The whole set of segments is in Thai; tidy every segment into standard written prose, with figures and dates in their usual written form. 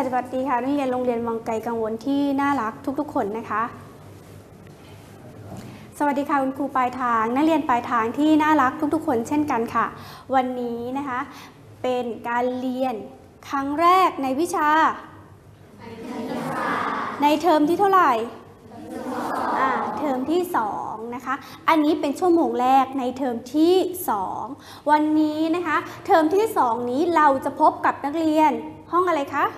สวัสดีค่ะนักเรียนโรงเรียนวังไกลกังวลที่น่ารักทุกๆคนนะคะสวัสดีค่ะคุณครูปลายทางนักเรียนปลายทางที่น่ารักทุกๆคนเช่นกันค่ะวันนี้นะคะเป็นการเรียนครั้งแรกในวิชาในเทอมที่เท่าไหร่เทอมที่2นะคะอันนี้เป็นชั่วโมงแรกในเทอมที่2วันนี้นะคะเทอมที่2นี้เราจะพบกับนักเรียนห้องอะไรคะ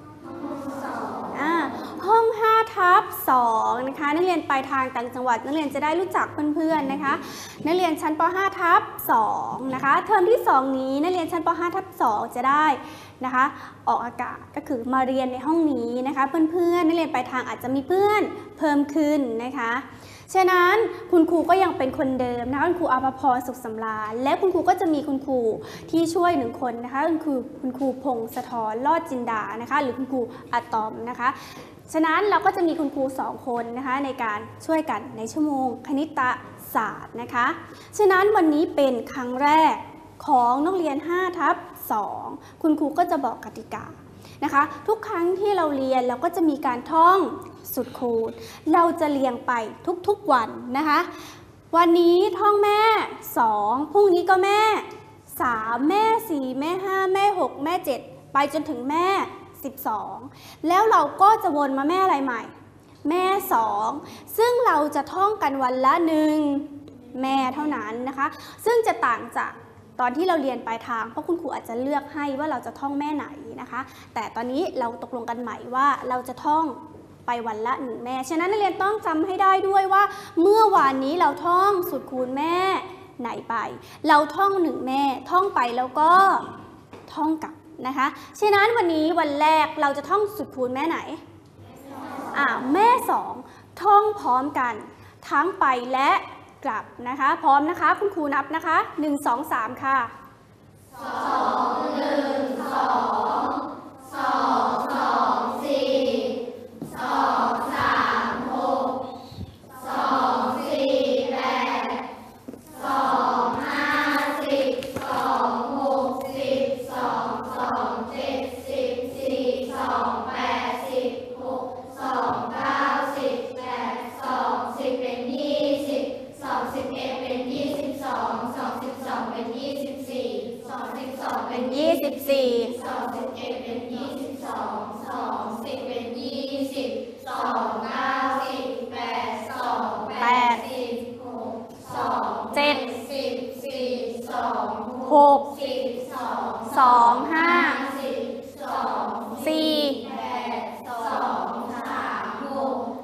ห้อง5/2นะคะนักเรียนปลายทางต่างจังหวัดนักเรียนจะได้รู้จักเพื่อนๆนะคะนักเรียนชั้นป.5/2นะคะเทอมที่2นี้นักเรียนชั้นป.5/2จะได้นะคะออกอากาศก็คือมาเรียนในห้องนี้นะคะเพื่อนๆนักเรียนปลายทางอาจจะมีเพื่อนเพิ่มขึ้นนะคะฉะนั้นคุณครูก็ยังเป็นคนเดิมนะคะคุณครูอาภพรสุขสำราญและคุณครูก็จะมีคุณครูที่ช่วย1คนนะคะคุณครูพงศธรรอดจินดานะคะหรือคุณครูอะตอมนะคะฉะนั้นเราก็จะมีคุณครู2คนนะคะในการช่วยกันในชั่วโมงคณิตศาสตร์นะคะฉะนั้นวันนี้เป็นครั้งแรกของนักเรียน5/2คุณครูก็จะบอกกติกานะคะทุกครั้งที่เราเรียนเราก็จะมีการท่องสูตรคูณเราจะเรียงไปทุกๆวันนะคะวันนี้ท่องแม่2พรุ่งนี้ก็แม่3แม่4แม่5แม่6แม่7ไปจนถึงแม่12แล้วเราก็จะวนมาแม่อะไรใหม่แม่2ซึ่งเราจะท่องกันวันละ1แม่เท่านั้นนะคะซึ่งจะต่างจากตอนที่เราเรียนปลายทางเพราะคุณครูอาจจะเลือกให้ว่าเราจะท่องแม่ไหนนะคะแต่ตอนนี้เราตกลงกันใหม่ว่าเราจะท่องไปวันละ1แม่ฉะนั้นนักเรียนต้องจำให้ได้ด้วยว่าเมื่อวานนี้เราท่องสูตรคูณแม่ไหนไปเราท่อง1แม่ท่องไปแล้วก็ท่องกลับนะคะฉะนั้นวันนี้วันแรกเราจะท่องสูตรคูณแม่ไหนแม่2ท่องพร้อมกันทั้งไปและกลับนะคะพร้อมนะคะคุณครูนับนะคะ1 2 3ค่ะ2 1 2 2 2 4 2 3 6 2 4 8 2 5 10 2 6 10 2 2 7 10 4 2 8 10 6 2 9 10 8 2 10เป็น20 2 11เป็น22 2 12เป็น24 2 12เป็น24 2 11เป็น22 2 10เป็น20 2 9 10 8 2 8 10 6 2 7 10 4 2 6 10 2 2 5 10 2 4 8 2 3 6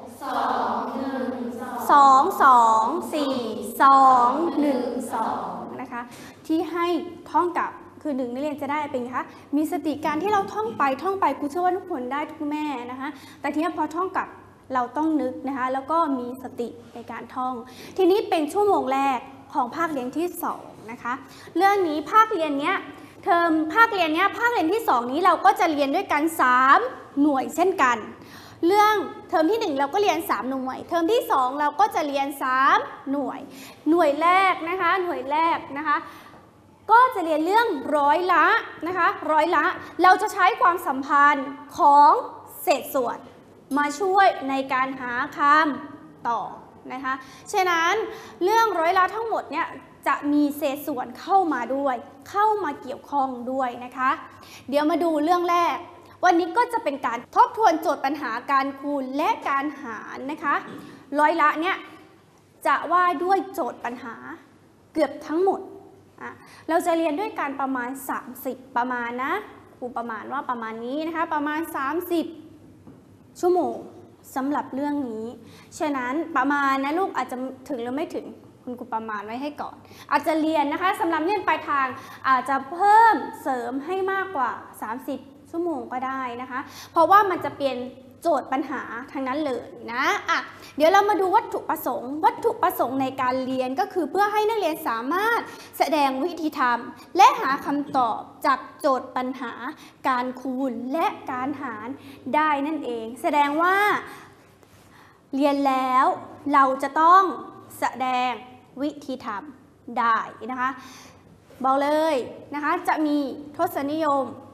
2 1 2 2 4 2 1 2นะคะที่ให้ท่องกับคือ1นักเรียนจะได้เป็นไงคะมีสติการที่เราท่องไปครูเชื่อว่าทุกคนได้ทุกแม่นะคะแต่ทีนี้พอท่องกับเราต้องนึกนะคะแล้วก็มีสติในการท่องทีนี้เป็นชั่วโมงแรกของภาคเรียนที่2นะคะเรื่องนี้ภาคเรียนเนี้ยภาคเรียนที่2นี้เราก็จะเรียนด้วยกัน3หน่วยเช่นกันเรื่องเทอมที่1เราก็เรียน3หน่วยเทอมที่2เราก็จะเรียน3หน่วยแรกนะคะก็จะเรียนเรื่องร้อยละนะคะเราจะใช้ความสัมพันธ์ของเศษส่วนมาช่วยในการหาคำตอบนะคะฉะนั้นเรื่องร้อยละทั้งหมดเนี่ยจะมีเศษส่วนเข้ามาเกี่ยวข้องด้วยนะคะเดี๋ยวมาดูเรื่องแรกวันนี้ก็จะเป็นการทบทวนโจทย์ปัญหาการคูณและการหารนะคะร้อยละเนี่ยจะว่าด้วยโจทย์ปัญหาเกือบทั้งหมดเราจะเรียนด้วยการประมาณ30ประมาณนะครูประมาณว่าประมาณนี้นะคะประมาณ30ชั่วโมงสำหรับเรื่องนี้ฉะนั้นประมาณนะลูกอาจจะถึงหรือไม่ถึงคุณครูประมาณไว้ให้ก่อนอาจจะเรียนนะคะสำหรับเรียนปลายทางอาจจะเพิ่มเสริมให้มากกว่า30ชั่วโมงก็ได้นะคะเพราะว่ามันจะเปลี่ยนโจทย์ปัญหาทั้งนั้นเลยนะเดี๋ยวเรามาดูวัตถุประสงค์ในการเรียนก็คือเพื่อให้นักเรียนสามารถแสดงวิธีทำและหาคำตอบจากโจทย์ปัญหาการคูณและการหารได้นั่นเองแสดงว่าเรียนแล้วเราจะต้องแสดงวิธีทำได้นะคะบอกเลยนะคะจะมีทศนิยม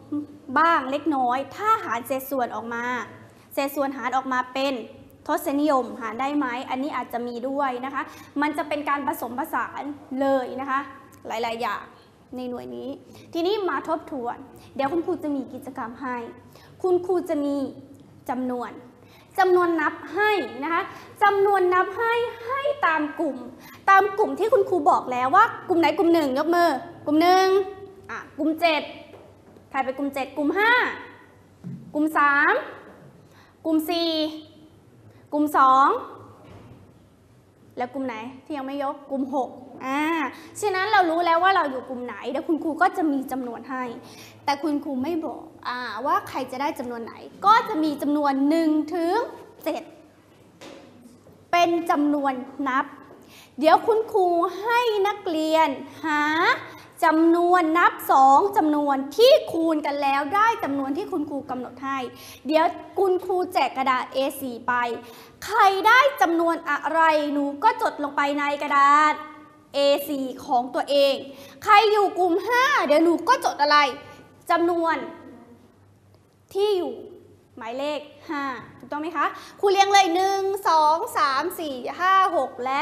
บ้างเล็กน้อยถ้าหารเศษส่วนออกมาเศษส่วนหารออกมาเป็นทศนิยมหารได้ไหมอันนี้อาจจะมีด้วยนะคะมันจะเป็นการผสมผสานเลยนะคะหลายๆอย่างในหน่วยนี้ทีนี้มาทบทวนเดี๋ยวคุณครูจะมีกิจกรรมให้คุณครูจะมีจำนวนนับให้นะคะจำนวนนับให้ตามกลุ่มที่คุณครูบอกแล้วว่ากลุ่มไหนกลุ่มหนึ่งยกมือกลุ่มหนึ่งกลุ่ม7ใครไปกลุ่ม7กลุ่ม5กลุ่ม3กลุ่ม4กลุ่ม2แล้วกลุ่มไหนที่ยังไม่ยกกลุ่ม6ฉะนั้นเรารู้แล้วว่าเราอยู่กลุ่มไหนเดี๋ยวคุณครูก็จะมีจำนวนให้แต่คุณครูไม่บอกว่าใครจะได้จำนวนไหนก็จะมีจำนวน1 ถึง 7เป็นจำนวนนับเดี๋ยวคุณครูให้นักเรียนหาจำนวนนับ2จำนวนที่คูณกันแล้วได้จำนวนที่คุณครูกำหนดให้เดี๋ยวคุณครูแจกกระดาษ A4 ไปใครได้จำนวนอะไรหนูก็จดลงไปในกระดาษ A4 ของตัวเองใครอยู่กลุ่ม5เดี๋ยวหนูก็จดอะไรจำนวนที่อยู่หมายเลข5ถูกต้องไหมคะครูเรียงเลย1 2 3 4 5 6และ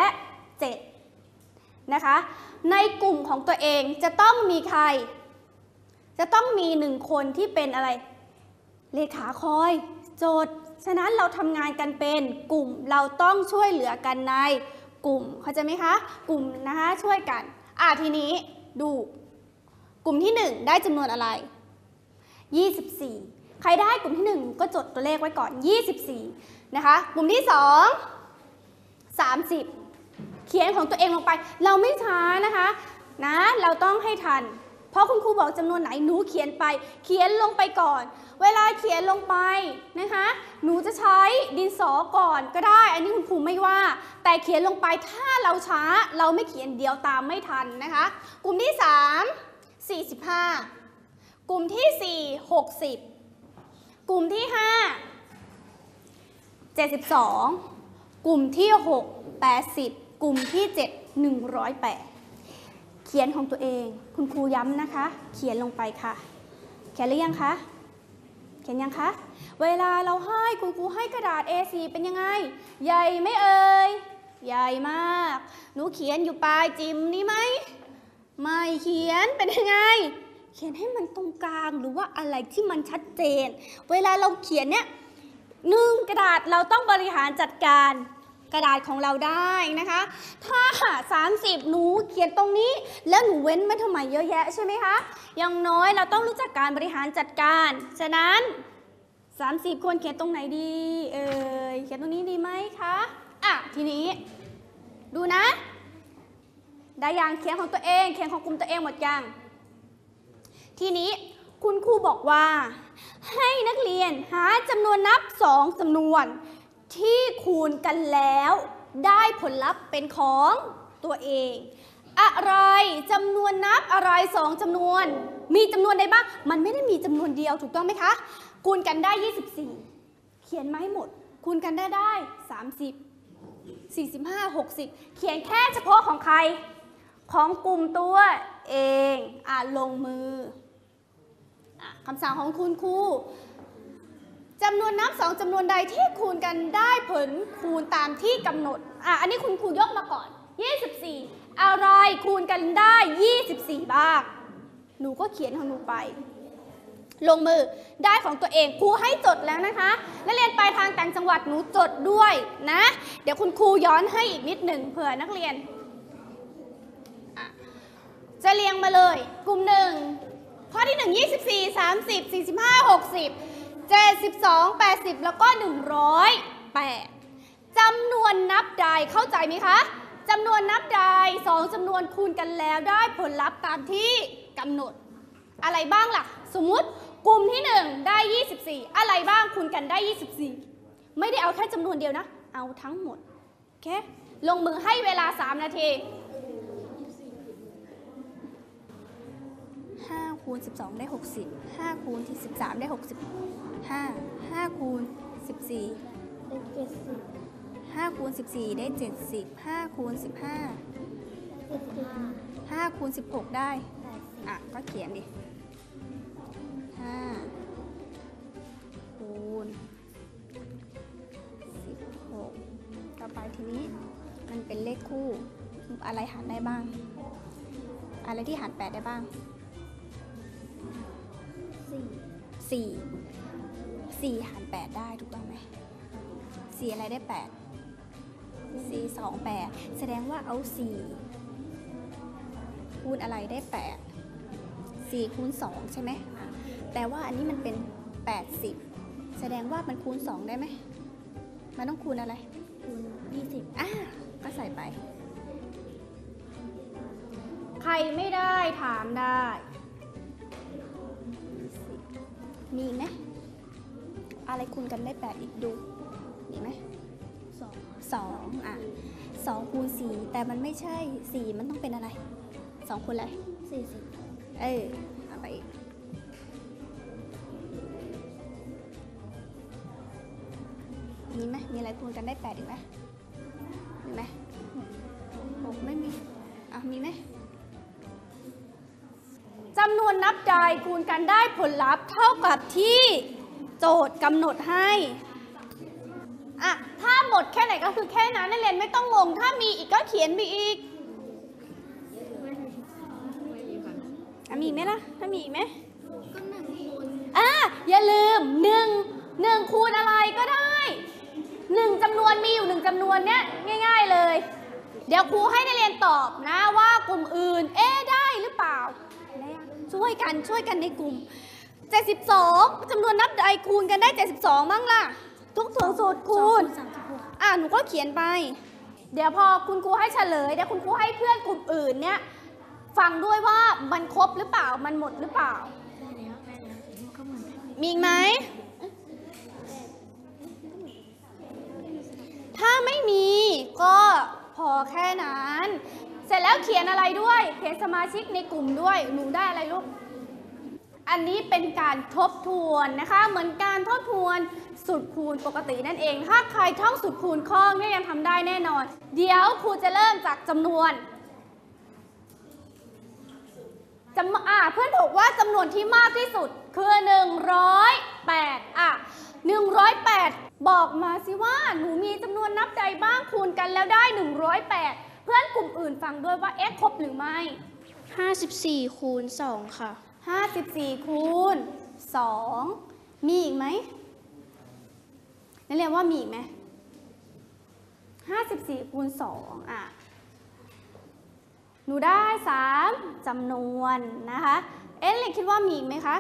7นะคะในกลุ่มของตัวเองจะต้องมีใครจะต้องมี1คนที่เป็นอะไรเลขาคอยโจทย์ฉะนั้นเราทำงานกันเป็นกลุ่มเราต้องช่วยเหลือกันในกลุ่มเข้าใจไหมคะกลุ่มนะคะช่วยกันทีนี้ดูกลุ่มที่1ได้จำนวนอะไร24ใครได้กลุ่มที่1ก็จดตัวเลขไว้ก่อน24นะคะกลุ่มที่2 30เขียนของตัวเองลงไปเราไม่ช้านะคะเราต้องให้ทันเพราะคุณครูบอกจำนวนไหนหนูเขียนไปเขียนลงไปก่อนเวลาเขียนลงไปนะคะหนูจะใช้ดินสอก่อนก็ได้อันนี้คุณครูไม่ว่าแต่เขียนลงไปถ้าเราช้าเราไม่เขียนเดียวตามไม่ทันนะคะกลุ่มที่3 45กลุ่มที่4 60กลุ่มที่5 72กลุ่มที่6 80กลุ่มที่7 108เขียนของตัวเองคุณครูย้ำนะคะเขียนลงไปค่ะเขียนหรือยังคะเขียนยังคะเวลาเราให้คุณครูให้กระดาษ A4 เป็นยังไงใหญ่ไหมเอ่ยใหญ่มากหนูเขียนอยู่ปลายจิมนี่ไหมไม่เขียนเป็นยังไงเขียนให้มันตรงกลางหรือว่าอะไรที่มันชัดเจนเวลาเราเขียนเนี่ย1กระดาษเราต้องบริหารจัดการกระดาษของเราได้นะคะถ้า30หนูเขียนตรงนี้แล้วหนูเว้นไม่ทำไมเยอะแยะใช่ไหมคะอย่างน้อยเราต้องรู้จักการบริหารจัดการฉะนั้น30ควรเขียนตรงไหนดีเขียนตรงนี้ดีไหมคะทีนี้ดูนะได้ยังเขียนของตัวเองเขียนของกลุ่มตัวเองหมดยังทีนี้คุณครูบอกว่าให้นักเรียนหาจำนวนนับ2จำนวนที่คูณกันแล้วได้ผลลัพธ์เป็นของตัวเองอะไรจำนวนนับอะไร2จำนวนมีจำนวนใดบ้างมันไม่ได้มีจำนวนเดียวถูกต้องไหมคะคูณกันได้24เขียนมาให้หมดคูณกันได้30 45 60เขียนแค่เฉพาะของใครของกลุ่มตัวเองลงมือคำสั่งของคุณครูจำนวนนับ2จำนวนใดที่คูณกันได้ผลคูณตามที่กำหนดอันนี้คุณครูยกมาก่อน24อะไรคูณกันได้24บ้างหนูก็เขียนของหนูไปลงมือได้ของตัวเองครูให้จดแล้วนะคะนักเรียนไปทางต่างจังหวัดหนูจดด้วยนะเดี๋ยวคุณครูย้อนให้อีกนิดหนึ่งเผื่อนักเรียนจะเรียงมาเลยกลุ่ม1ข้อที่1 24 30 45 60 72 80แล้วก็108จำนวนนับใดเข้าใจไหมคะจำนวนนับใด2จำนวนคูณกันแล้วได้ผลลัพธ์ตามที่กำหนดอะไรบ้างล่ะสมมุติกลุ่มที่1ได้24อะไรบ้างคูณกันได้24ไม่ได้เอาแค่จำนวนเดียวนะเอาทั้งหมดโอเคลงมือให้เวลา3นาที5คูณ12ได้60 5คูณ13ได้65 5คูณ14ได้70 5คูณ14ได้70 5คูณ15 5คูณ16ได้ก็เขียนดิ5 ไปทีนี้มันเป็นเลขคู่อะไรหารได้บ้างอะไรที่หาร8ได้บ้าง4หาร8ได้ถูกต้องไหม4อะไรได้8 4 2 8แสดงว่าเอา4คูณอะไรได้8 4คูณ2ใช่ไหมแต่ว่าอันนี้มันเป็น80แสดงว่ามันคูณ2ได้ไหมมันต้องคูณอะไรคูณ20ก็ใส่ไปใครไม่ได้ถามได้มีไหมอะไรคูณกันได้8อีกดูมีไหม2อ่ะ2คูณ4แต่มันไม่ใช่4มันต้องเป็นอะไร2คูณอะไร40เอาไปอีกมีไหมมีอะไรคูณกันได้8อีกไหมมีไหม6ไม่มีมีไหมจำนวนนับใดคูณกันได้ผลลัพธ์เท่ากับที่โจทย์กำหนดให้ถ้าหมดแค่ไหนก็คือแค่นั้นนักเรียนไม่ต้องงงถ้ามีอีกก็เขียนไปอีกมีไหมล่ะถ้ามีอีกไหมก็1คูณอย่าลืม1คูณอะไรก็ได้1จำนวนมีอยู่1จำนวนเนี้ยง่ายๆเลยเดี๋ยวครูให้นักเรียนตอบนะว่ากลุ่มอื่นได้หรือเปล่าช่วยกันในกลุ่ม72จำนวนนับใดคูณกันได้72บ้างล่ะทุกสูตรคูณหนูก็เขียนไปเดี๋ยวพอคุณครูให้เฉลยเดี๋ยวคุณครูให้เพื่อนกลุ่มอื่นเนี่ยฟังด้วยว่ามันครบหรือเปล่ามันหมดหรือเปล่ามีไหมถ้าไม่มีก็พอแค่นั้นเสร็จแล้วเขียนอะไรด้วยเขียนสมาชิกในกลุ่มด้วยหนูได้อะไรลูกอันนี้เป็นการทบทวนนะคะเหมือนการทบทวนสูตรคูณปกตินั่นเองถ้าใครท่องสูตรคูณคล่องเนี่ยยังทำได้แน่นอนเดี๋ยวครูจะเริ่มจากจำนวนเพื่อนบอกว่าจำนวนที่มากที่สุดคือ108 108บอกมาสิว่าหนูมีจำนวนนับใดบ้างคูณกันแล้วได้108เพื่อนกลุ่มอื่นฟังด้วยว่าครบหรือไม่ 54คูณ2ค่ะ 54คูณ2มีอีกไหมนักเรียนว่ามีอีกไหม54คูณ2หนูได้3จำนวนนะคะเรียนคิดว่ามีอีกไหมคะ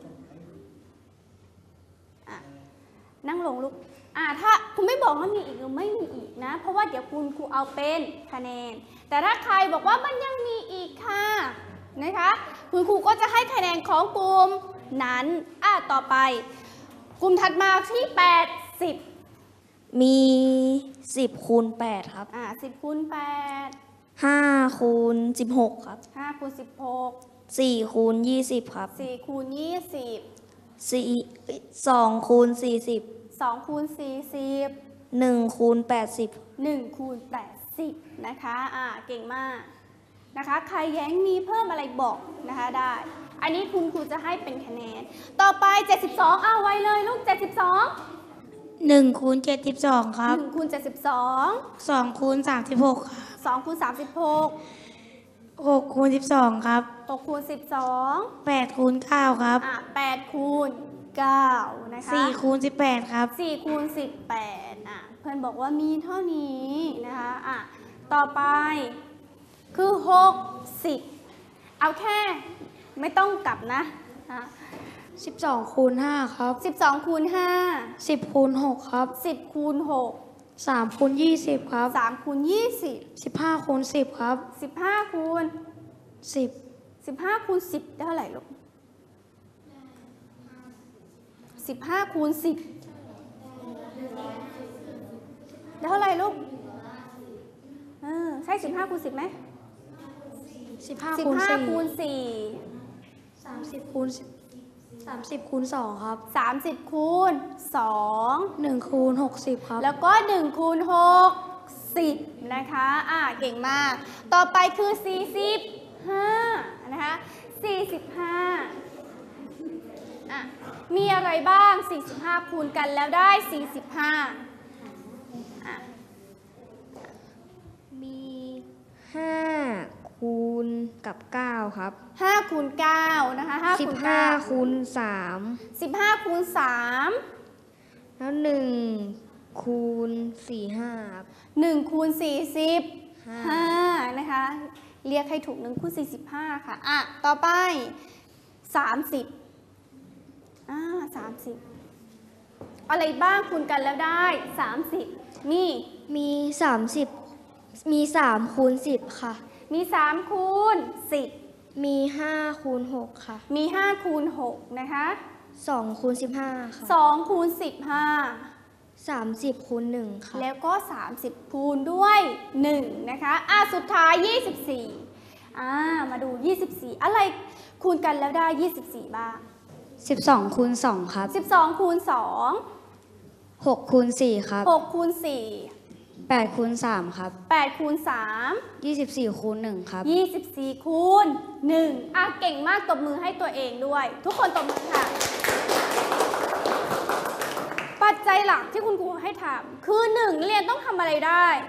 นั่งลงลูกถ้าคุณไม่บอกว่ามีอีกหรือไม่มีอีกนะเพราะว่าเดี๋ยวคุณครูเอาเป็นคะแนนแต่ถ้าใครบอกว่ามันยังมีอีกค่ะนะคะคุณครูก็จะให้คะแนนของกลุ่มนั้นต่อไปกลุ่มถัดมาที่80 มี10คูณ8ครับ 10คูณ8 5คูณ16ครับ 5คูณ16 4คูณ20ครับ 4คูณ20 2คูณ40 2คูณ40 1คูณ80 1คูณ80นะคะเก่งมากนะคะใครแย้งมีเพิ่มอะไรบอกนะคะได้อันนี้คุณครูจะให้เป็นคะแนนต่อไป72ไว้เลยลูก72 1คูณ72ครับ 1คูณ72 2คูณ36ครับ 2คูณ36 6คูณ12ครับ 6คูณ12 8คูณ9ครับ 8คูณ9นะคะ 4คูณ18ครับ 4คูณ18เพื่อนบอกว่ามีเท่านี้นะคะต่อไปคือ60เอาแค่ไม่ต้องกลับนะ 12คูณ5ครับ 12คูณ5 10คูณ6ครับ 10คูณ6 3คูณ20ครับ 3คูณ20 15คูณ10ครับ 15คูณ 10 15คูณ10ได้เท่าไหร่ลูก15คูณ10ได้เท่าไหร่ลูกใช่15คูณ10ไหม 15คูณ4 คูณ4 30คูณ30คูณ2ครับ 30คูณ2 1คูณ60ครับแล้วก็1คูณ60นะคะเก่งมากต่อไปคือ45นะคะ45มีอะไรบ้าง45คูณกันแล้วได้45 ครับ 5 คูณ 9 นะคะ5คูณ 15 คูณ 9 15 คูณ 3 แล้ว1คูณ4 5ครับ 1 คูณ 45 นะคะ เรียกให้ถูก1คูณ45 ค่ะอ่ะ ต่อไป 30 30 อะไรบ้างคูณกันแล้วได้ 30 มีมี3คูณ 10 ค่ะมี 3 คูณ 10 มี5คูณ 6 ค่ะมี 5 คูณ 6 นะคะ 2คูณ 15 ค่ะ 2 คูณ 30คูณ 1 ค่ะ 15 แล้วก็ 30 คูณด้วย 1 นะคะอ่ะสุดท้าย 24มาดู 24 อะไรคูณกันแล้วได้ 24 บ้าง 12 คูณ 2 ครับ 12 คูณ 6 คูณ 4 ครับ 2 6 คูณ 8 คูณ 3 ครับ 4 8 คูณ 24 คูณ 1 ครับ 3 24 คูณ 1อ่ะเก่งมากตบมือให้ตัวเองด้วย ทุกคนตบมือค่ะ ปัจจัยหลักที่คุณครูให้ทำคือ 1 นักเรียนต้องทำอะไรได้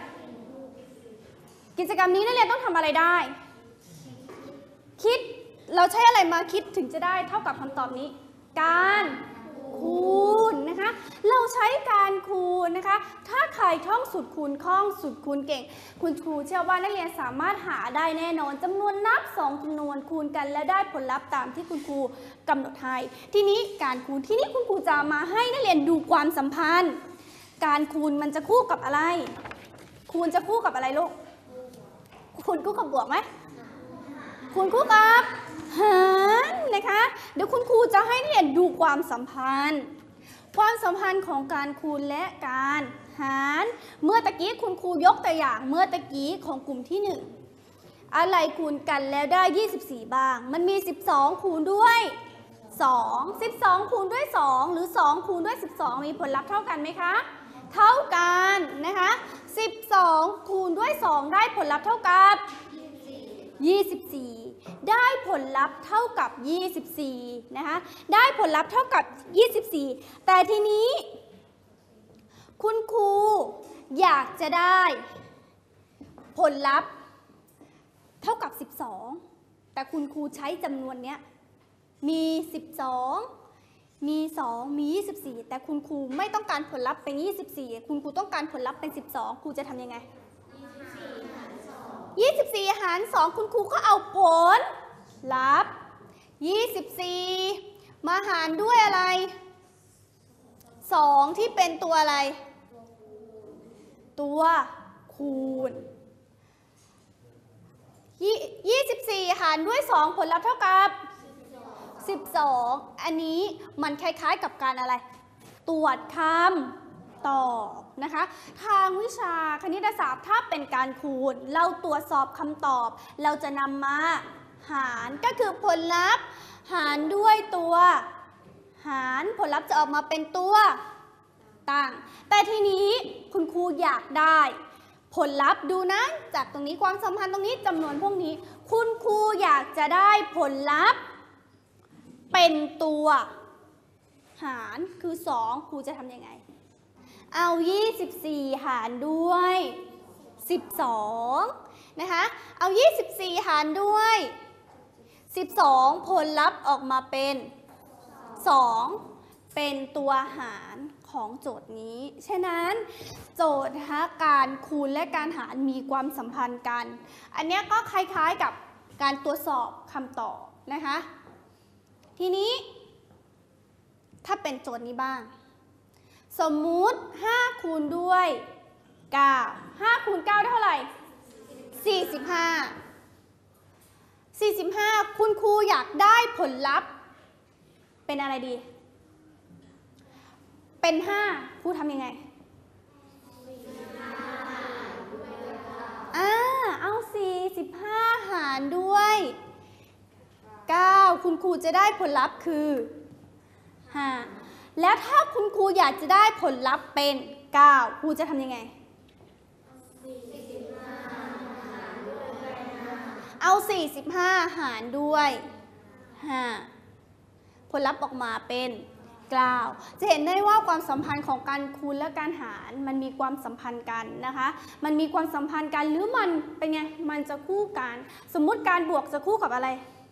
กิจกรรมนี้นักเรียนต้องทำอะไรได้ คิดเราใช้อะไรมาคิดถึงจะได้เท่ากับคำตอบนี้ การคูณนะคะ เราใช้การคูณนะคะ ถ้าใครท่องสูตรคูณคล่องสูตรคูณเก่ง คุณครูเชื่อว่านักเรียนสามารถหาได้แน่นอนจำนวนนับ2จำนวนคูณกันและได้ผลลัพธ์ตามที่คุณครูกำหนดให้ทีนี้การคูณที่นี้คุณครูจะมาให้นักเรียนดูความสัมพันธ์ การคูณมันจะคู่กับอะไร คูณจะคู่กับอะไรลูกคูณคู่กับบวกไหมคูณคู่กับหารนะคะ เดี๋ยวคุณครูจะให้นักเรียนดูความสัมพันธ์ ความสัมพันธ์ของการคูณและการหาร เมื่อตะกี้คุณครูยกตัวอย่างเมื่อตะกี้ของกลุ่มที่ 1 อะไรคูณกันแล้วได้ 24 บ้าง มันมี 12 คูณด้วย2 12 คูณด้วย 2 หรือ 2 คูณด้วย 12 มีผลลัพธ์เท่ากันไหมคะ เท่ากันนะคะ 12 คูณด้วย 2 ได้ผลลัพธ์เท่ากับ24 ได้ผลลัพธ์เท่ากับ24นะคะ ได้ผลลัพธ์เท่ากับ24แต่ทีนี้คุณครูอยากจะได้ผลลัพธ์เท่ากับ12แต่คุณครูใช้จำนวนเนี้ยมี12มี2มี24แต่คุณครูไม่ต้องการผลลัพธ์เป็น24คุณครูต้องการผลลัพธ์เป็น12ครูจะทำยังไง24 หาร 2 คุณครูก็เอาผลลัพธ์24มาหารด้วยอะไร2ที่เป็นตัวอะไรตัวคูณ24หารด้วย2ผลลัพธ์เท่ากับ12อันนี้มันคล้ายๆกับการอะไรตรวจคำตอบนะคะทางวิชาคณิตศาสตร์ถ้าเป็นการคูณเราตรวจสอบคำตอบเราจะนำมาหารก็คือผลลัพธ์หารด้วยตัวหารผลลัพธ์จะออกมาเป็นตัวตั้งแต่ทีนี้คุณครูอยากได้ผลลัพธ์ดูนะจากตรงนี้ความสัมพันธ์ตรงนี้จำนวนพวกนี้คุณครูอยากจะได้ผลลัพธ์เป็นตัวหารคือ2ครูจะทำยังไงเอา24หารด้วย12นะคะเอา24หารด้วย12ผลลัพธ์ออกมาเป็น2เป็นตัวหารของโจทย์นี้ฉะนั้นโจทย์นะคะการคูณและการหารมีความสัมพันธ์กันอันนี้ก็คล้ายๆกับการตรวจสอบคำตอบนะคะทีนี้ถ้าเป็นโจทย์นี้บ้างสมมุติ5คูณด้วย9 5คูณ9ได้เท่าไหร่45คุณครูอยากได้ผลลัพธ์เป็นอะไรดีเป็น5ครูทำยังไงเอา45หารด้วย9คุณครูจะได้ผลลัพธ์คือ5แล้วถ้าคุณครูอยากจะได้ผลลัพธ์เป็น9ครูจะทำยังไงเอา45หารด้วย5ผลลัพธ์ออกมาเป็น9จะเห็นได้ว่าความสัมพันธ์ของการคูณและการหารมันมีความสัมพันธ์กันนะคะมันมีความสัมพันธ์กันหรือมันเป็นไงมันจะคู่กันสมมุติการบวกจะคู่กับอะไร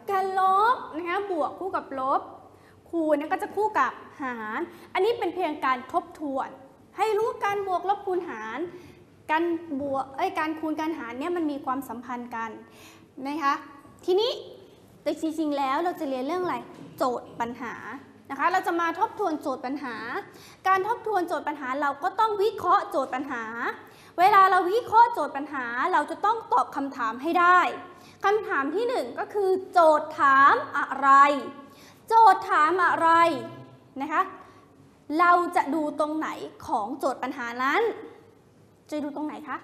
การลบนะคะบวกคู่กับลบคูณก็จะคู่กับหารอันนี้เป็นเพียงการทบทวนให้รู้การบวกลบคูณหารการคูณการหารเนี่ยมันมีความสัมพันธ์กันนะคะทีนี้แต่จริงๆแล้วเราจะเรียนเรื่องอะไรโจทย์ปัญหานะคะเราจะมาทบทวนโจทย์ปัญหาการทบทวนโจทย์ปัญหาเราก็ต้องวิเคราะห์โจทย์ปัญหาเวลาเราวิเคราะห์โจทย์ปัญหาเราจะต้องตอบคำถามให้ได้คำถามที่1ก็คือโจทย์ถามอะไรโจทย์ถามอะไรนะคะเราจะดูตรงไหนของโจทย์ปัญหานั้นจะดูตรงไหนคะ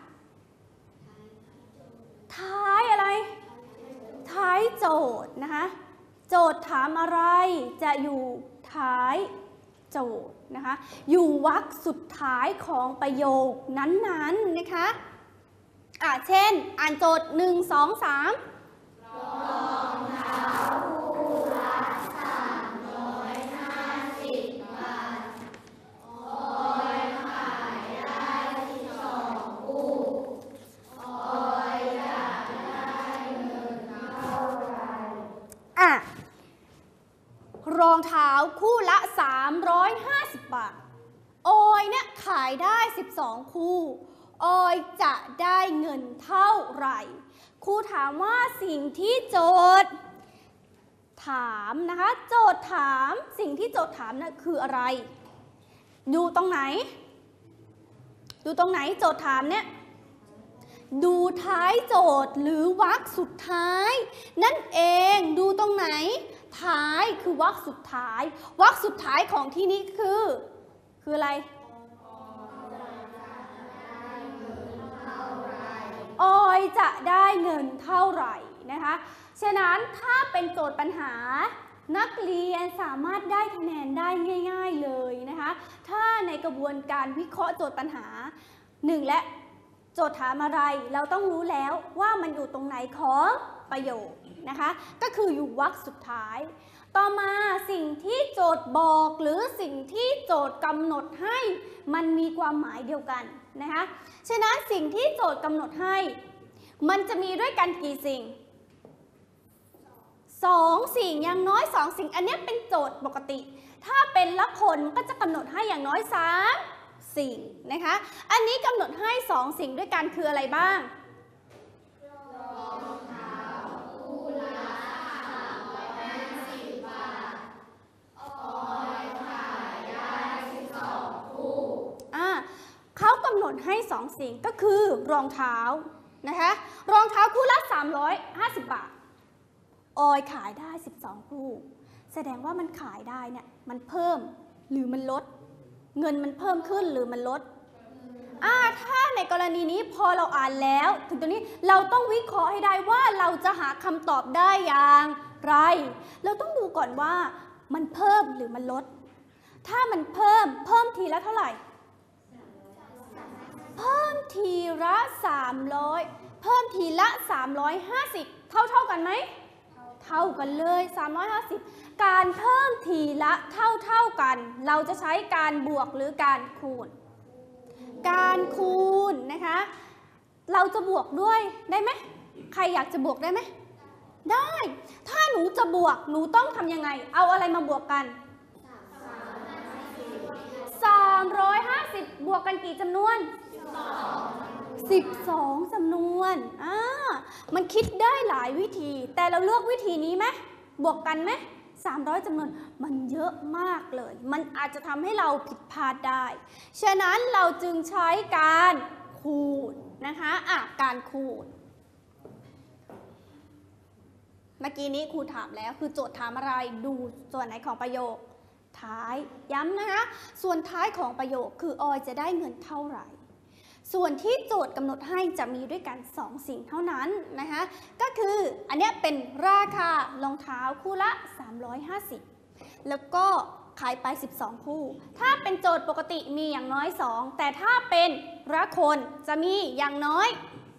ท้ายอะไรท้ายโจทย์นะคะโจทย์ถามอะไรจะอยู่ท้ายโจทย์นะคะอยู่วรรคสุดท้ายของประโยคนั้นๆนะคะเช่นอ่านโจทย์1 2 3รองเท้าคู่ละ350 บาทออยขายได้12คู่ออยจะได้เงินเท่าไหร่รองเท้าคู่ละ350 บาทออยเนี่ยขายได้12คู่ออยจะได้เงินเท่าไหร่ครูถามว่าสิ่งที่โจทย์ถามนะคะโจทย์ถามสิ่งที่โจทย์ถามนะคืออะไรดูตรงไหนดูตรงไหนโจทย์ถามเนี่ยดูท้ายโจทย์หรือวรรคสุดท้ายนั่นเองดูตรงไหนท้ายคือวรรคสุดท้ายวรรคสุดท้ายของที่นี้คืออะไรออยจะได้เงินเท่าไหร่นะคะฉะนั้นถ้าเป็นโจทย์ปัญหานักเรียนสามารถได้คะแนนได้ง่ายๆเลยนะคะถ้าในกระบวนการวิเคราะห์โจทย์ปัญหา1และโจทย์ถามอะไรเราต้องรู้แล้วว่ามันอยู่ตรงไหนของประโยคนะคะก็คืออยู่วรรคสุดท้ายต่อมาสิ่งที่โจทย์บอกหรือสิ่งที่โจทย์กำหนดให้มันมีความหมายเดียวกันนะคะฉะนั้นสิ่งที่โจทย์กำหนดให้มันจะมีด้วยกันกี่สิ่ง2 สิ่งอย่างน้อย2 สิ่งอันนี้เป็นโจทย์ปกติถ้าเป็นละคนก็จะกำหนดให้อย่างน้อย3 สิ่งนะคะอันนี้กำหนดให้2 สิ่งด้วยกันคืออะไรบ้างรองเท้าคู่ละ350 บาทออยขายได้12 คู่เขากำหนดให้2 สิ่งก็คือรองเท้านะคะรองเท้าคู่ละ350 บาทออยขายได้12 คู่แสดงว่ามันขายได้เนี่ยมันเพิ่มหรือมันลดเงินมันเพิ่มขึ้นหรือมันลดถ้าในกรณีนี้พอเราอ่านแล้วถึงตรงนี้เราต้องวิเคราะห์ให้ได้ว่าเราจะหาคำตอบได้อย่างไรเราต้องดูก่อนว่ามันเพิ่มหรือมันลดถ้ามันเพิ่มทีละเท่าไหร่เพิ่มทีละ300เพิ่มทีละ350เท่ากันไหมเท่ากันเลย350การเพิ่มทีละเท่ากันเราจะใช้การบวกหรือการคูณการคูณนะคะเราจะบวกด้วยได้ไหมใครอยากจะบวกได้ไหมได้ถ้าหนูจะบวกหนูต้องทำยังไงเอาอะไรมาบวกกัน350บวกกันกี่จำนวน12 จำนวนมันคิดได้หลายวิธีแต่เราเลือกวิธีนี้ไหมบวกกันไหม300 จำนวนมันเยอะมากเลยมันอาจจะทำให้เราผิดพลาดได้ฉะนั้นเราจึงใช้การคูณนะคะการคูณเมื่อกี้นี้ครูถามแล้วคือโจทย์ถามอะไรดูส่วนไหนของประโยคท้ายย้ำนะคะส่วนท้ายของประโยคคือออยจะได้เงินเท่าไหร่ส่วนที่โจทย์กำหนดให้จะมีด้วยกัน2 สิ่งเท่านั้นนะคะก็คืออันนี้เป็นราคารองเท้าคู่ละ350แล้วก็ขายไป12 คู่ถ้าเป็นโจทย์ปกติมีอย่างน้อย2แต่ถ้าเป็นละคนจะมีอย่างน้อย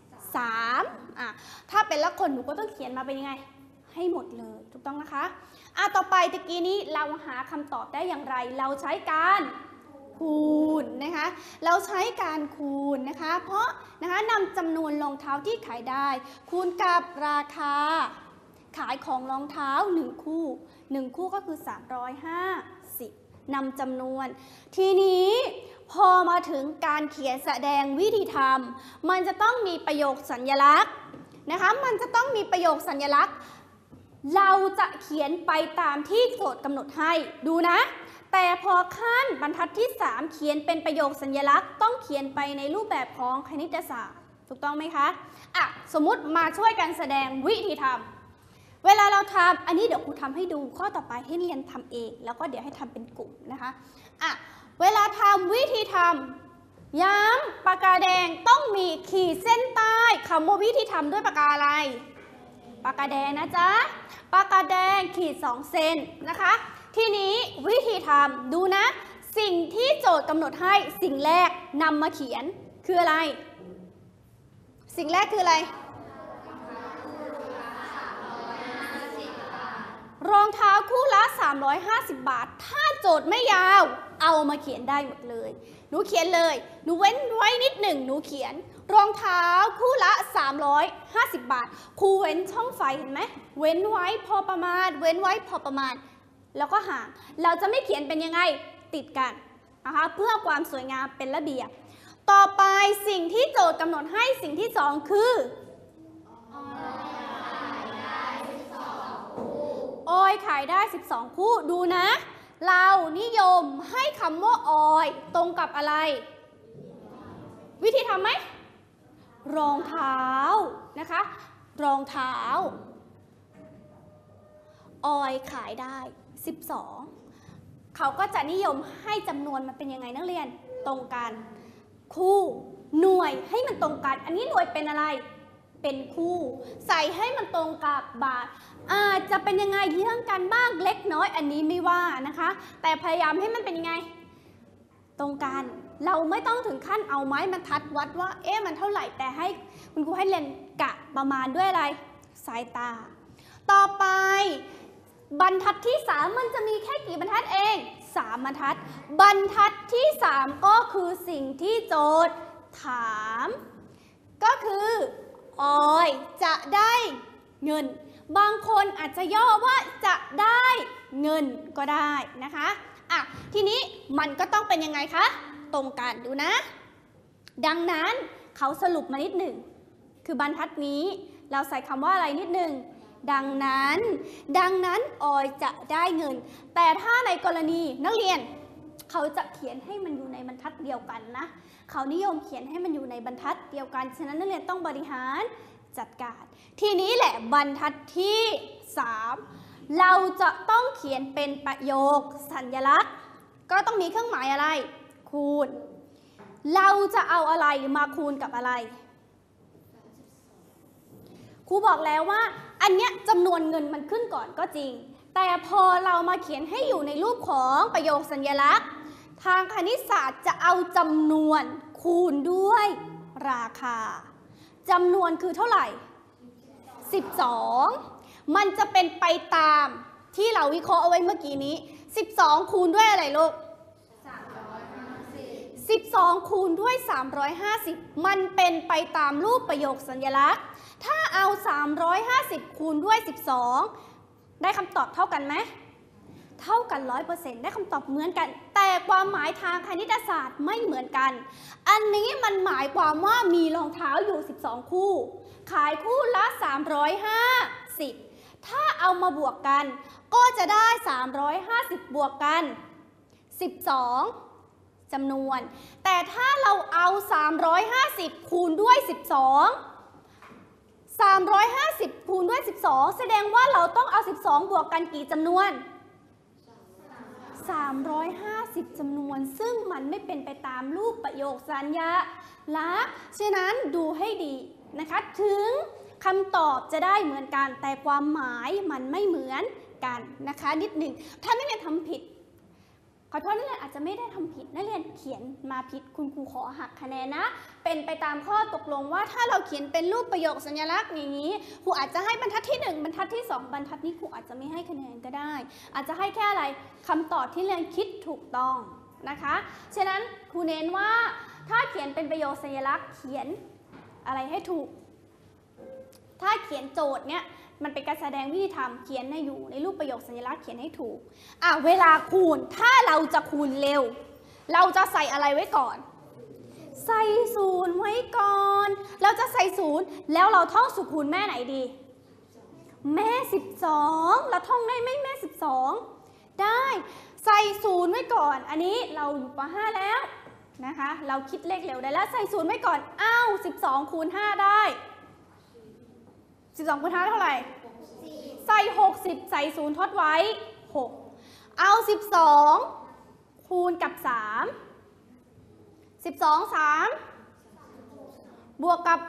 3ถ้าเป็นละคนหนูก็ต้องเขียนมาเป็นยังไงให้หมดเลยถูกต้องนะคะต่อไปตะกี้นี้เราหาคำตอบได้อย่างไรเราใช้การคูณนะคะเราใช้การคูณนะคะเพราะนะคะนำจำนวนรองเท้าที่ขายได้คูณกับราคาขายของรองเท้า1คู่1คู่ก็คือ350นำจำนวนทีนี้พอมาถึงการเขียนแสดงวิธีทำมันจะต้องมีประโยคสัญลักษณ์นะคะมันจะต้องมีประโยคสัญลักษณ์เราจะเขียนไปตามที่โจทย์กำหนดให้ดูนะแต่พอขั้นบรรทัดที่3เขียนเป็นประโยคสัญลักษณ์ต้องเขียนไปในรูปแบบของคณิตศาสตร์ถูกต้องไหมคะอ่ะสมมุติมาช่วยกันแสดงวิธีทำเวลาเราทำอันนี้เดี๋ยวครูทำให้ดูข้อต่อไปให้เรียนทำเองแล้วก็เดี๋ยวให้ทำเป็นกลุ่มนะคะอ่ะเวลาทำวิธีทำย้ำปากกาแดงต้องมีขีดเส้นใต้คำว่าวิธีทำด้วยปากกาอะไรปากกาแดงนะจ๊ะปากกาแดงขีด2 เซนนะคะทีนี้วิธีทำดูนะสิ่งที่โจทย์กำหนดให้สิ่งแรกนำมาเขียนคืออะไรสิ่งแรกคืออะไรรองเท้าคู่ละ350 บาทถ้าโจทย์ไม่ยาวเอามาเขียนได้หมดเลยหนูเขียนเลยหนูเว้นไว้นิดหนึ่งหนูเขียนรองเท้าคู่ละ350 บาทครูเว้นช่องไฟเห็นไหมเว้นไว้พอประมาณเว้นไว้พอประมาณแล้วก็ห่างเราจะไม่เขียนเป็นยังไงติดกันนะคะเพื่อความสวยงามเป็นระเบียบต่อไปสิ่งที่โจทย์กำหนดให้สิ่งที่2คือออยขายได้12คู่ดูนะเรานิยมให้คำว่าออยตรงกับอะไรวิธีทำไหมรองเท้านะคะรองเท้าออยขายได้12เขาก็จะนิยมให้จำนวนมันเป็นยังไงนักเรียนตรงกันคู่หน่วยให้มันตรงกันอันนี้หน่วยเป็นอะไรเป็นคู่ใส่ให้มันตรงกับบาทอาจจะเป็นยังไงเยื่องกันบ้างเล็กน้อยอันนี้ไม่ว่านะคะแต่พยายามให้มันเป็นยังไงตรงกันเราไม่ต้องถึงขั้นเอาไม้บรรทัดวัดว่ามันเท่าไหร่แต่ให้คุณครูให้เรียนกะประมาณด้วยอะไรสายตาต่อไปบรรทัดที่3มันจะมีแค่กี่บรรทัดเอง3บรรทัดบรรทัดที่3ก็คือสิ่งที่โจทย์ถามก็คือออยจะได้เงินบางคนอาจจะย่อว่าจะได้เงินก็ได้นะคะอ่ะทีนี้มันก็ต้องเป็นยังไงคะตรงกันดูนะดังนั้นเขาสรุปมานิดหนึ่งคือบรรทัดนี้เราใส่คำว่าอะไรนิดหนึ่งดังนั้นออยจะได้เงินแต่ถ้าในกรณีนักเรียนเขาจะเขียนให้มันอยู่ในบรรทัดเดียวกันนะเขานิยมเขียนให้มันอยู่ในบรรทัดเดียวกันฉะนั้นนักเรียนต้องบริหารจัดการทีนี้แหละบรรทัดที่3เราจะต้องเขียนเป็นประโยคสัญลักษณ์ก็ต้องมีเครื่องหมายอะไรคูณเราจะเอาอะไรมาคูณกับอะไรครูบอกแล้วว่าอันเนี้ยจำนวนเงินมันขึ้นก่อนก็จริงแต่พอเรามาเขียนให้อยู่ในรูปของประโยคสัญลักษณ์ทางคณิตศาสตร์จะเอาจำนวนคูณด้วยราคาจำนวนคือเท่าไหร่12มันจะเป็นไปตามที่เราวิเคราะห์เอาไว้เมื่อกี้นี้12คูณด้วยอะไรลูก12คูณด้วย350มันเป็นไปตามรูปประโยคสัญลักษณ์ถ้าเอา350คูณด้วย12ได้คำตอบเท่ากันไหมเท่ากัน 100% ได้คำตอบเหมือนกันแต่ความหมายทางคณิตศาสตร์ไม่เหมือนกันอันนี้มันหมายความว่ามีรองเท้าอยู่12คู่ขายคู่ละ350ถ้าเอามาบวกกันก็จะได้350บวกกัน12จำนวนแต่ถ้าเราเอา350คูณด้วย350คูณด้วย12แสดงว่าเราต้องเอา12บวกกันกี่จำนวน350จำนวนซึ่งมันไม่เป็นไปตามรูปประโยคสัญลักษณ์ฉะนั้นดูให้ดีนะคะถึงคำตอบจะได้เหมือนกันแต่ความหมายมันไม่เหมือนกันนะคะนิดหนึ่งถ้านักเรียนทำผิดขอโทษนักเรียนอาจจะไม่ได้ทำผิดนักเรียนเขียนมาผิดคุณครูขอหักคะแนนนะเป็นไปตามข้อตกลงว่าถ้าเราเขียนเป็นรูปประโยคสัญลักษณ์อย่างนี้ครูอาจจะให้บรรทัดที่1บรรทัดที่2บรรทัดนี้ครูอาจจะไม่ให้คะแนนก็ได้อาจจะให้แค่อะไรคำตอบที่เรียนคิดถูกต้องนะคะฉะนั้นครูเน้นว่าถ้าเขียนเป็นประโยคสัญลักษณ์เขียนอะไรให้ถูกถ้าเขียนโจทย์เนี่ยมันเป็นการแสดงวิธีทำเขียนให้อยู่ในรูปประโยคสัญลักษณ์เขียนให้ถูกเวลาคูณถ้าเราจะคูณเร็วเราจะใส่อะไรไว้ก่อนใส่ศูนย์ไว้ก่อนเราจะใส่ศูนย์แล้วเราท่องสูตรคูณแม่ไหนดีแม่12เราท่องได้ไหมแม่12ได้ใส่ศูนย์ไว้ก่อนอันนี้เราอยู่ป.5 แล้วนะคะเราคิดเลขเร็วได้แล้วใส่ศูนย์ไว้ก่อน12คูณ5ได้12คูณ5เท่าไหร่ใส่60ใส่ศูนย์ทดไว้6เอา12คูณกับ3 12 3บวกกับ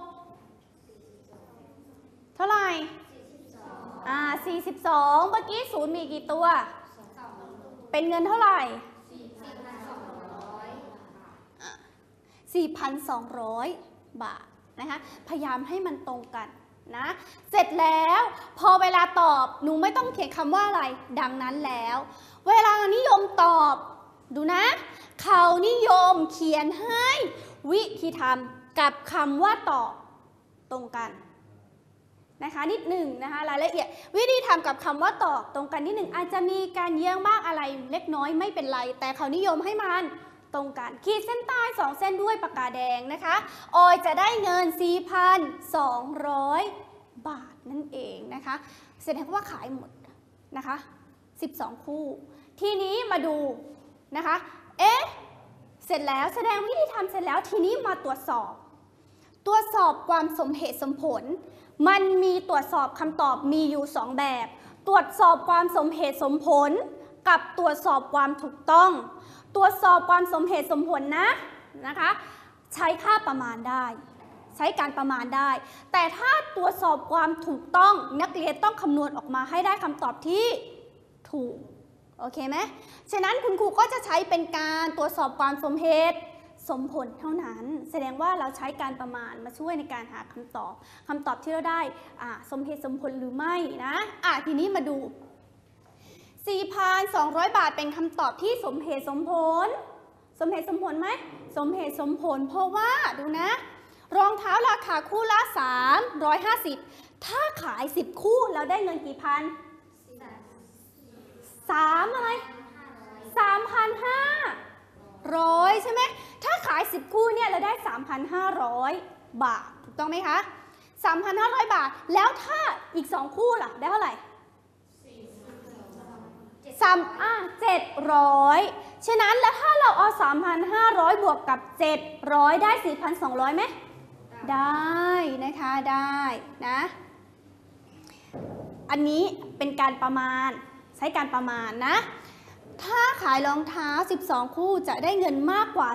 6เท่าไหร่42เมื่อกี้ศูนย์มีกี่ตัวเป็นเงินเท่าไหร่4,200 บาทนะคะพยายามให้มันตรงกันนะเสร็จแล้วพอเวลาตอบหนูไม่ต้องเขียนคำว่าอะไรดังนั้นแล้วเวลานิยมตอบดูนะเขานิยมเขียนให้วิธีทำกับคำว่าตอบตรงกันนะคะนิดหนึ่งนะคะรายละเอียดวิธีทำกับคำว่าตอบตรงกันนิดหนึ่งอาจจะมีการเยื้องบ้างอะไรเล็กน้อยไม่เป็นไรแต่เขานิยมให้มันตรงกันขีดเส้นใต้2เส้นด้วยปากกาแดงนะคะออยจะได้เงิน 4,200 บาทนั่นเองนะคะแสดงว่าขายหมดนะคะ12คู่ทีนี้มาดูนะคะเสร็จแล้วแสดงวิธีทำเสร็จแล้วทีนี้มาตรวจสอบความสมเหตุสมผลมันมีตรวจสอบคำตอบมีอยู่2แบบตรวจสอบความสมเหตุสมผลกับตรวจสอบความถูกต้องตรวจสอบความสมเหตุสมผลนะคะใช้ค่าประมาณได้ใช้การประมาณได้แต่ถ้าตรวจสอบความถูกต้องนักเรียนต้องคำนวณออกมาให้ได้คำตอบที่ถูกโอเคไหมฉะนั้นคุณครูก็จะใช้เป็นการตรวจสอบความสมเหตุสมผลเท่านั้นแสดงว่าเราใช้การประมาณมาช่วยในการหาคำตอบที่เราได้สมเหตุสมผลหรือไม่นะทีนี้มาดู 4,200 บาทเป็นคำตอบที่สมเหตุสมผลไหมสมเหตุสมผลเพราะว่าดูนะรองเท้าราคาคู่ละ350ถ้าขาย10คู่เราได้เงินกี่พันอะไร3,500ใช่ไหมถ้าขาย10คู่เนี่ยเราได้ 3,500 บาทถูกต้องไหมคะ 3,500 บาทแล้วถ้าอีก2คู่ล่ะได้เท่าไหร่700ฉะนั้นแล้วถ้าเราเอา 3,500 บวกกับ700ได้ 4,200 ไหมได้นะคะได้นะอันนี้เป็นการประมาณใช้การประมาณนะถ้าขายรองเท้า12คู่จะได้เงินมากกว่า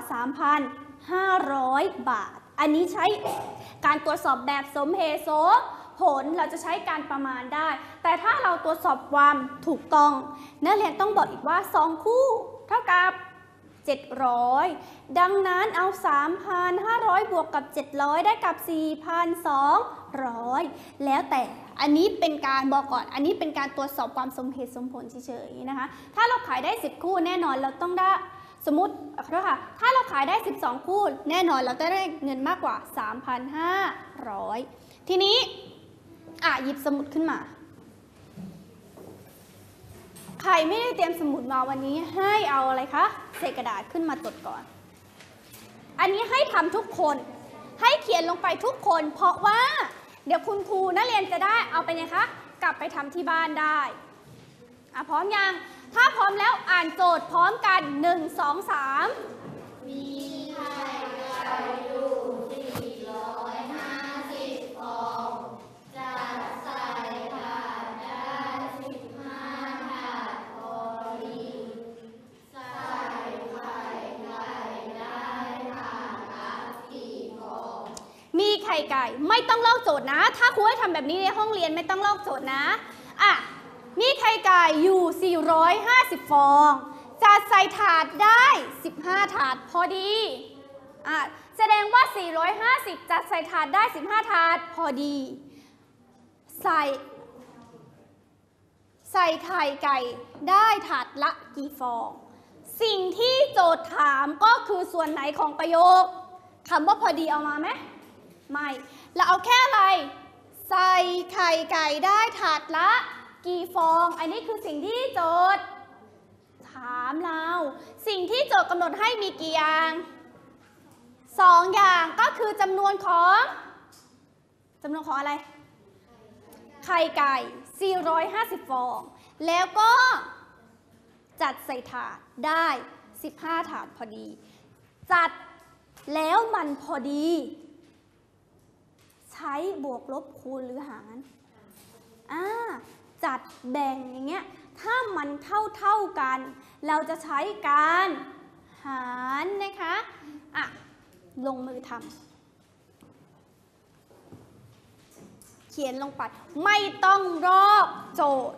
3,500 บาทอันนี้ใช้การตรวจสอบแบบสมเหตุสมผลเราจะใช้การประมาณได้แต่ถ้าเราตรวจสอบความถูกต้องนักเรียนต้องบอกอีกว่า2คู่เท่ากับ700ดังนั้นเอา 3,500 บวกกับ700ได้กับ 4,200 แล้วแต่อันนี้เป็นการบอกก่อนอันนี้เป็นการตรวจสอบความสมเหตุสมผลเฉยๆนะคะถ้าเราขายได้10คู่แน่นอนเราต้องได้สมมติค่ะถ้าเราขายได้12คู่แน่นอนเราจะได้เงินมากกว่า 3,500 ทีนี้หยิบสมุดขึ้นมาใครไม่ได้เตรียมสมุดมาวันนี้ให้เอาอะไรคะเศษกระดาษขึ้นมาจดก่อนอันนี้ให้ทำทุกคนให้เขียนลงไปทุกคนเพราะว่าเดี๋ยวคุณครูนักเรียนจะได้เอาไปไงคะกลับไปทำที่บ้านได้พร้อมยังถ้าพร้อมแล้วอ่านโจทย์พร้อมกัน1 2 3มีไข่ไก่อยู่450ฟองจัดใส่ถาดได้15ถาดพอดีใส่ไข่ไก่ได้ถาดละกี่ฟองมีไข่ไก่ไม่ต้องลอกโจทย์นะถ้าครูให้ทำแบบนี้ในห้องเรียนไม่ต้องลอกโจทย์นะมีไข่ไก่อยู่450ฟองจัดใส่ถาดได้15ถาดพอดีแสดงว่า450จัดใส่ถาดได้15ถาดพอดีใส่ไข่ไก่ได้ถาดละกี่ฟองสิ่งที่โจทย์ถามก็คือส่วนไหนของประโยคคำว่าพอดีเอามาไหมไม่เราเอาแค่อะไรใส่ไข่ไก่ได้ถาดละกี่ฟองอันนี้คือสิ่งที่โจทย์ถามเราสิ่งที่โจทย์กำหนดให้มีกี่อย่าง2 อย่างก็คือจำนวนของอะไรไข่ไก่450 ฟองแล้วก็จัดใส่ถาดได้15 ถาดพอดีจัดแล้วมันพอดีใช้บวกลบคูณหรือหารจัดแบ่งอย่างเงี้ยถ้ามันเท่ากันเราจะใช้การหารนะคะลงมือทำเขียนลงไปไม่ต้องรอกโจทย์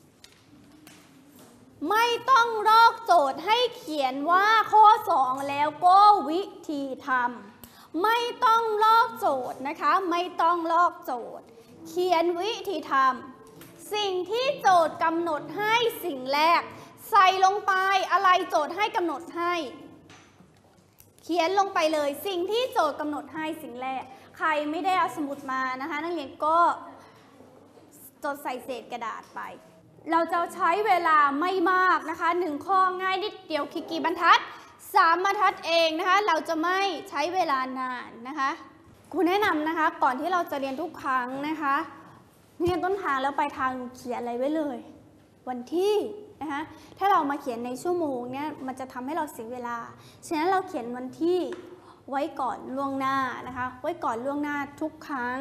ไม่ต้องรอกโจทย์ให้เขียนว่าข้อ2แล้วก็วิธีทำไม่ต้องลอกโจทย์นะคะไม่ต้องลอกโจทย์เขียนวิธีทำสิ่งที่โจทย์กำหนดให้สิ่งแรกใส่ลงไปอะไรโจทย์ให้กำหนดให้เขียนลงไปเลยสิ่งที่โจทย์กำหนดให้สิ่งแรกใครไม่ได้เอาสมุดมานะคะนักเรียนก็จดใส่เศษกระดาษไปเราจะใช้เวลาไม่มากนะคะ1ข้อง่ายนิดเดียวกี่บรรทัด3 บรรทัดเองนะคะเราจะไม่ใช้เวลานานนะคะครูแนะนำนะคะก่อนที่เราจะเรียนทุกครั้งนะคะเรียนต้นทางแล้วไปทางเขียนอะไรไว้เลยวันที่นะคะถ้าเรามาเขียนในชั่วโมงเนี่ยมันจะทำให้เราเสียเวลาฉะนั้นเราเขียนวันที่ไว้ก่อนล่วงหน้านะคะไว้ก่อนล่วงหน้าทุกครั้ง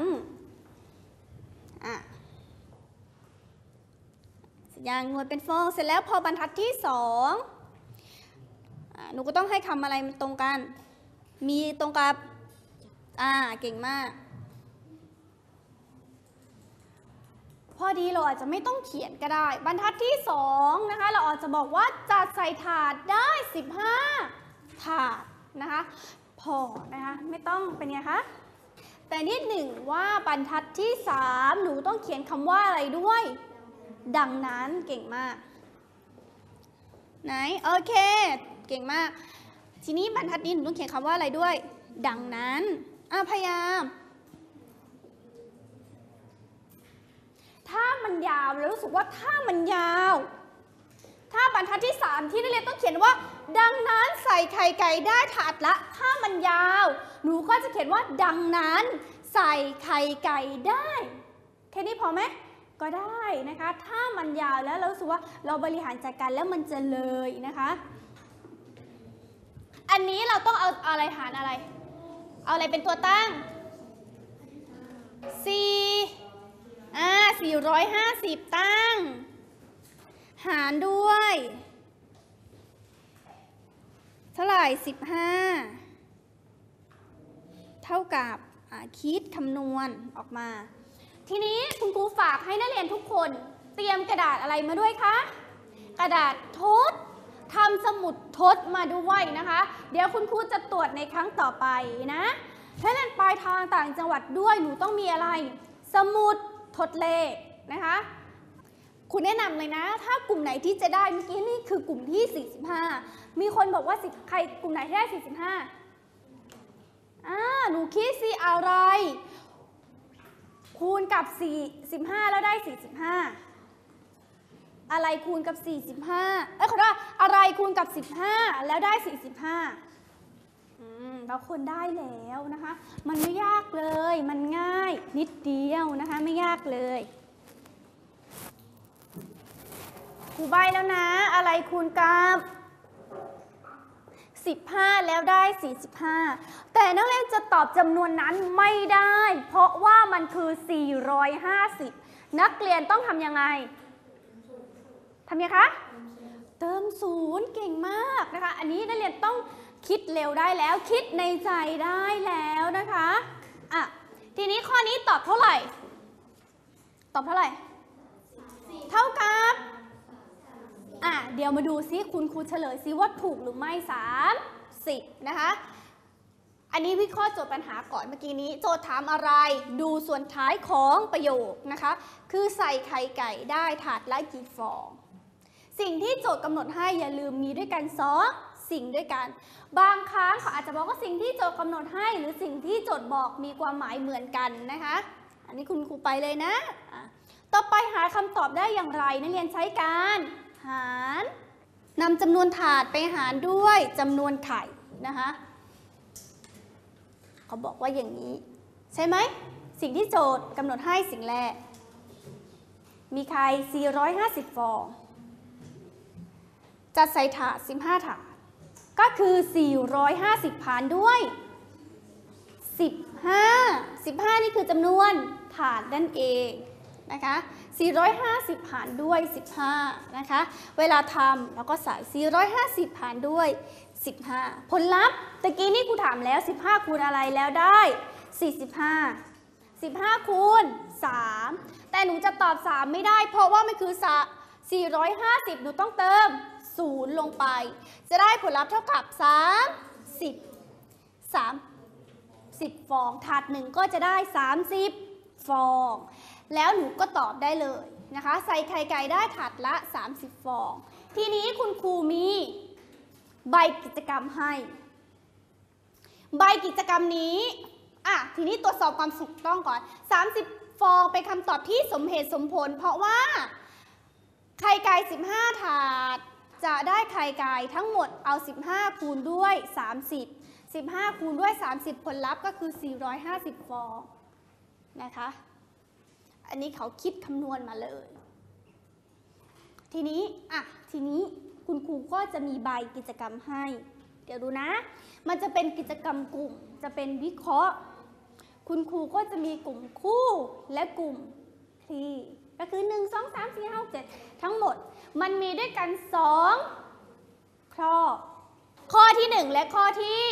อย่างหน่วยเป็นฟองเสร็จแล้วพอบรรทัดที่2หนูก็ต้องให้คำอะไรมันตรงกันมีตรงกับเก่งมากพอดีเราอาจจะไม่ต้องเขียนก็ได้บรรทัดที่2นะคะเราอาจจะบอกว่าจัดใส่ถาดได้15 ถาดนะคะพอนะคะไม่ต้องเป็นไงคะแต่นิดหนึ่งว่าบรรทัดที่3หนูต้องเขียนคำว่าอะไรด้วยดังนั้นเก่งมากไหนโอเคเก่งมากทีนี้บรรทัดนี้หนูต้องเขียนคำว่าอะไรด้วยดังนั้นพยายามถ้ามันยาวแล้วรู้สึกว่าถ้ามันยาวถ้าบรรทัดที่3ที่นักเรียนต้องเขียนว่าดังนั้นใส่ไข่ไก่ได้ถาดละถ้ามันยาวหนูก็จะเขียนว่าดังนั้นใส่ไข่ไก่ได้แค่นี้พอไหมก็ได้นะคะถ้ามันยาวแล้วเรารู้สึกว่าเราบริหารจัดการแล้วมันจะเลยนะคะอันนี้เราต้องเอาอะไรหารอะไรเอาอะไรเป็นตัวตั้ง450ตั้งหารด้วยเท่าไหร่15เท่ากับคิดคำนวณออกมาทีนี้คุณครูฝากให้นักเรียนทุกคนเตรียมกระดาษอะไรมาด้วยคะกระดาษทดทำสมุดทดมาด้วยนะคะเดี๋ยวคุณครูจะตรวจในครั้งต่อไปนะถ้าเรียนปลายทางต่างจังหวัดด้วยหนูต้องมีอะไรสมุดทดเลขนะคะคุณแนะนำเลยนะถ้ากลุ่มไหนที่จะได้เมื่อกี้นี่คือกลุ่มที่45มีคนบอกว่าใครกลุ่มไหนที่ได้45หนูคิดสิอะไรคูณกับ45แล้วได้45อะไรคูณกับ45ขอโทษอะไรคูณกับ15แล้วได้45บางคนได้แล้วนะคะมันไม่ยากเลยมันง่ายนิดเดียวนะคะไม่ยากเลยครูใบแล้วนะอะไรคูณกับ15แล้วได้45แต่นักเรียนจะตอบจำนวนนั้นไม่ได้เพราะว่ามันคือ450นักเรียนต้องทำยังไงคะเติม0เก่งมากนะคะอันนี้นักเรียนต้องคิดเร็วได้แล้วคิดในใจได้แล้วนะคะทีนี้ข้อนี้ตอบเท่าไหร่เท่ากับเดี๋ยวมาดูซิคุณครูเฉลยซิว่าถูกหรือไม่30นะคะอันนี้วิเคราะห์โจทย์ปัญหาก่อนเมื่อกี้นี้โจทย์ถามอะไรดูส่วนท้ายของประโยคนะคะคือใส่ไข่ไก่ได้ถาดละกี่ฟองสิ่งที่โจทย์กำหนดให้อย่าลืมมีด้วยกัน2สิ่งด้วยกันบางครั้งเขาอาจจะบอกว่าสิ่งที่โจทย์กำหนดให้หรือสิ่งที่โจทย์บอกมีความหมายเหมือนกันนะคะอันนี้คุณครูไปเลยนะต่อไปหาคำตอบได้อย่างไรนักเรียนใช้การหารนำจำนวนถาดไปหารด้วยจำนวนไข่นะคะเขาบอกว่าอย่างนี้ใช่ไหมสิ่งที่โจทย์กำหนดให้สิ่งแรกมีไข่450 ฟองจัดใส่ถาด15 ถาดก็คือ450หารด้วย15นี่คือจำนวนถาดนั่นเองนะคะ450หารด้วย15นะคะเวลาทำเราก็ใส่450หารด้วย15ผลลัพธ์ตะกี้นี่ครูถามแล้ว15คูณอะไรแล้วได้45คูณ3แต่หนูจะตอบ3ไม่ได้เพราะว่ามันคือ450หนูต้องเติม0ลงไปจะได้ผลลัพธ์เท่ากับ30 ฟองถาดหนึ่งก็จะได้30 ฟองแล้วหนูก็ตอบได้เลยนะคะใส่ไข่ไก่ได้ถาดละ30 ฟองทีนี้คุณครูมีใบกิจกรรมให้ใบกิจกรรมนี้ทีนี้ตรวจสอบความถูกต้องก่อน30 ฟองเป็นคำตอบที่สมเหตุสมผลเพราะว่าไข่ไก่15 ถาดจะได้ไข่ไก่ทั้งหมดเอา15คูณด้วย30คูณด้วย30ผลลัพธ์ก็คือ450 ฟองนะคะอันนี้เขาคิดคำนวณมาเลยทีนี้คุณครูก็จะมีใบกิจกรรมให้เดี๋ยวดูนะมันจะเป็นกิจกรรมกลุ่มจะเป็นวิเคราะห์คุณครูก็จะมีกลุ่มคู่และกลุ่มคลีก็คือ1 2 3 4 5 6 7ทั้งหมดมันมีด้วยกัน2ข้อที่1และข้อที่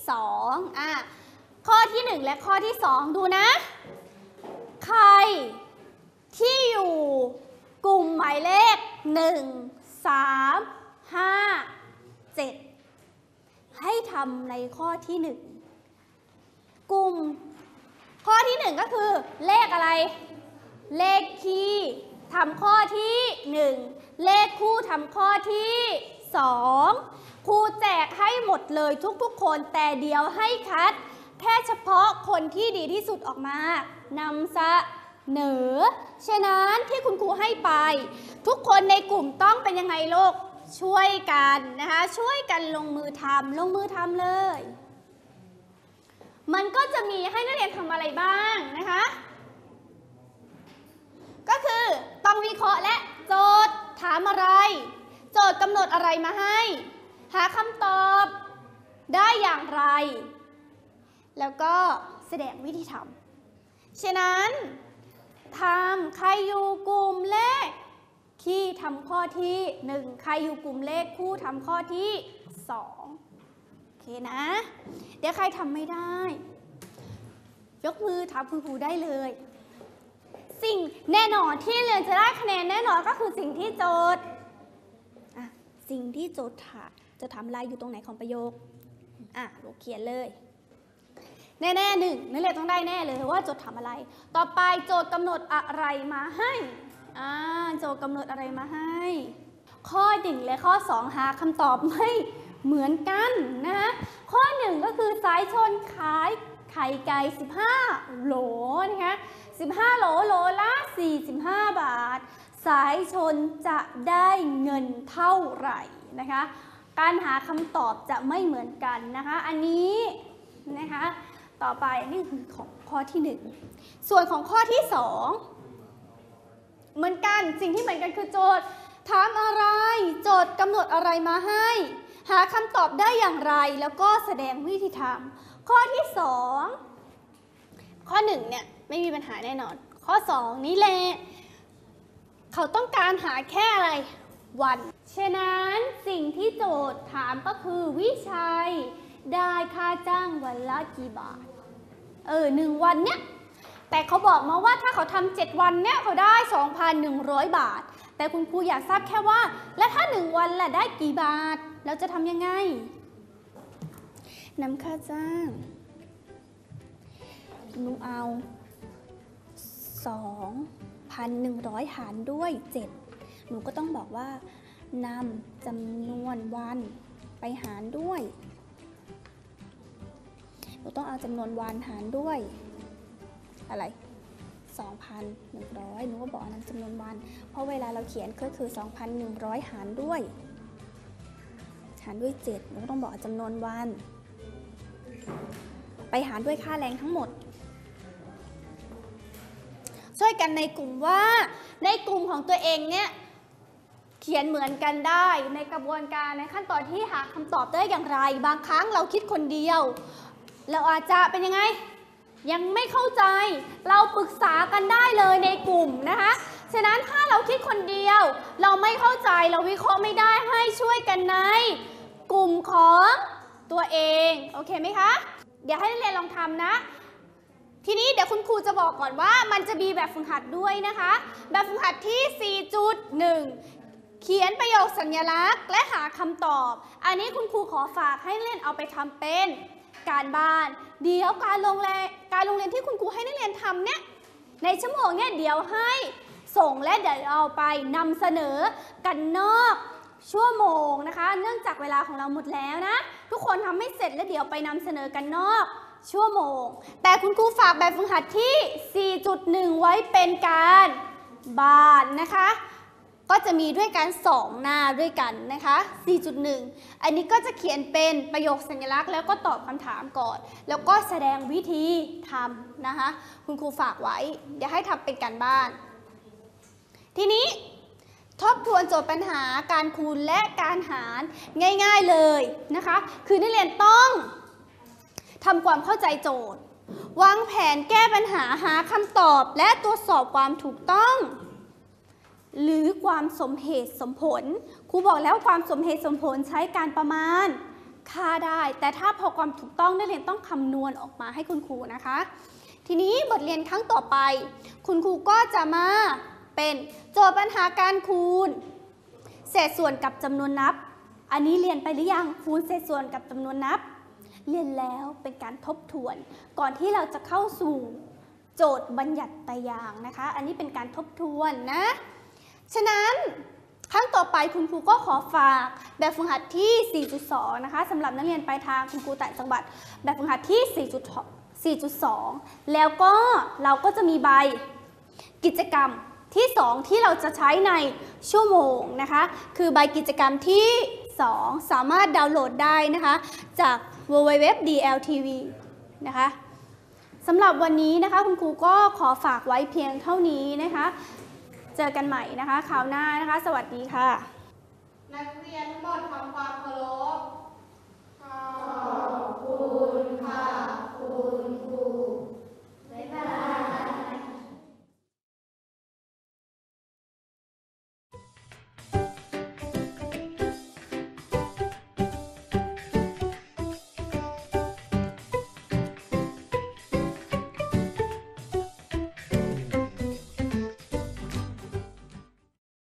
2ข้อที่1และข้อที่2ดูนะใครที่อยู่กลุ่มหมายเลข1 3 5 7ให้ทำในข้อที่1กลุ่มข้อที่1ก็คือเลขอะไรเลขคี่ทำข้อที่1เลขคู่ทำข้อที่2ครูแจกให้หมดเลยทุกๆคนแต่เดียวให้คัดแค่เฉพาะคนที่ดีที่สุดออกมานำเสนอฉะนั้นที่คุณครูให้ไปทุกคนในกลุ่มต้องเป็นยังไงลูกช่วยกันนะคะช่วยกันลงมือทำเลยมันก็จะมีให้นักเรียนทำอะไรบ้างนะคะก็คือต้องวิเคราะห์และโจทย์ถามอะไรโจทย์กำหนดอะไรมาให้หาคำตอบได้อย่างไรแล้วก็แสดงวิธีทำฉะนั้นทำใครอยู่กลุ่มเลขคี่ทำข้อที่1ใครอยู่กลุ่มเลขคู่ทำข้อที่2โอเคนะเดี๋ยวใครทำไม่ได้ยกมือถามคุณครูได้เลยสิ่งแน่นอนที่เรียนจะได้คะแนนแน่นอนก็คือสิ่งที่โจทย์สิ่งที่โจทย์จะทำอะไรอยู่ตรงไหนของประโยคลูกเขียนเลยแน่ๆนักเรียนต้องได้แน่เลยว่าโจทย์ทำอะไรต่อไปโจทย์กำหนดอะไรมาให้โจทย์กำหนดอะไรมาให้ข้อ1และข้อ2หาคำตอบไม่เหมือนกันนะคะข้อ1ก็คือสายชนขายไข่ไก่15 โหลนะคะ15 โหลละ45 บาทสายชนจะได้เงินเท่าไหร่นะคะการหาคำตอบจะไม่เหมือนกันนะคะอันนี้นะคะต่อไปนี่คือของข้อที่1ส่วนของข้อที่2เหมือนกันสิ่งที่เหมือนกันคือโจทย์ถามอะไรโจทย์กำหนดอะไรมาให้หาคำตอบได้อย่างไรแล้วก็แสดงวิธีทำข้อที่2ข้อ1เนี่ยไม่มีปัญหาแน่นอนข้อ2นี้แหละเขาต้องการหาแค่อะไรวันฉะนั้นสิ่งที่โจทย์ถามก็คือวิชัยได้ค่าจ้างวันละกี่บาท1 วันเนี่ยแต่เขาบอกมาว่าถ้าเขาทำ7 วันเนี่ยเขาได้ 2,100 บาทแต่คุณครูอยากทราบแค่ว่าและถ้า1 วันล่ะได้กี่บาทเราจะทำยังไงนำค่าจ้างหนูเอา 2,100 หารด้วย7หนูก็ต้องบอกว่านำจำนวนวันไปหารด้วยหนูต้องเอาจำนวนวันหารด้วยอะไร 2,100 หนูก็บอกอันนั้นจำนวนวัน เพราะเวลาเราเขียนก็คือ 2,100 หารด้วย 7หนูก็ต้องบอกจำนวนวัน ไปหารด้วยค่าแรงทั้งหมด ช่วยกันในกลุ่มว่าในกลุ่มของตัวเองเนี่ยเขียนเหมือนกันได้ในกระบวนการในขั้นตอนที่หาคำตอบได้อย่างไรบางครั้งเราคิดคนเดียวเราอาจจะเป็นยังไงยังไม่เข้าใจเราปรึกษากันได้เลยในกลุ่มนะคะฉะนั้นถ้าเราคิดคนเดียวเราไม่เข้าใจเราวิเคราะห์ไม่ได้ให้ช่วยกันในกลุ่มของตัวเองโอเคไหมคะเดี๋ยวให้นักเรียนลองทำนะทีนี้เดี๋ยวคุณครูจะบอกก่อนว่ามันจะมีแบบฝึกหัดด้วยนะคะแบบฝึกหัดที่ 4.1 เขียนประโยคสัญลักษณ์และหาคำตอบอันนี้คุณครูขอฝากให้นักเรียนเอาไปทำเป็นการบ้านเดี๋ยวการโรงเรียนที่คุณครูให้นักเรียนทำเนี่ยในชั่วโมงเนี่ยเดี๋ยวให้ส่งและเดี๋ยวเอาไปนำเสนอกันนอกชั่วโมงนะคะเนื่องจากเวลาของเราหมดแล้วนะทุกคนทำให้เสร็จแล้วเดี๋ยวไปนำเสนอกันนอกชั่วโมงแต่คุณครูฝากแบบฝึกหัดที่ 4.1 ไว้เป็นการบ้านนะคะก็จะมีด้วยกัน2หน้าด้วยกันนะคะ 4.1 อันนี้ก็จะเขียนเป็นประโยคสัญลักษณ์แล้วก็ตอบคำถามก่อนแล้วก็แสดงวิธีทำนะคะคุณครูฝากไว้เดี๋ยวให้ทำเป็นการบ้านทีนี้ทบทวนโจทย์ปัญหาการคูณและการหารง่ายๆเลยนะคะคือนักเรียนต้องทำความเข้าใจโจทย์วางแผนแก้ปัญหาหาคำตอบและตรวจสอบความถูกต้องหรือความสมเหตุสมผลครูบอกแล้วความสมเหตุสมผลใช้การประมาณค่าได้แต่ถ้าพอความถูกต้องนักเรียนต้องคำนวณออกมาให้คุณครูนะคะทีนี้บทเรียนครั้งต่อไปคุณครูก็จะมาเป็นโจทย์ปัญหาการคูณเศษส่วนกับจำนวนนับอันนี้เรียนไปหรือยังคูณเศษส่วนกับจำนวนนับเรียนแล้วเป็นการทบทวนก่อนที่เราจะเข้าสู่โจทย์บัญญัติตารางนะคะอันนี้เป็นการทบทวนนะฉะนั้นครั้งต่อไปคุณครูก็ขอฝากแบบฝึกหัดที่ 4.2 นะคะสำหรับนักเรียนปลายทางคุณครูต่างจังหวัดแบบฝึกหัดที่ 4.2 แล้วก็เราก็จะมีใบกิจกรรมที่ 2 ที่เราจะใช้ในชั่วโมงนะคะคือใบกิจกรรมที่ 2 สามารถดาวน์โหลดได้นะคะจาก www.dltv นะคะสำหรับวันนี้นะคะคุณครูก็ขอฝากไว้เพียงเท่านี้นะคะเจอกันใหม่นะคะคราวหน้านะคะสวัสดีค่ะนักเรียนทั้งหมดทำความเคารพขอบคุณค่ะ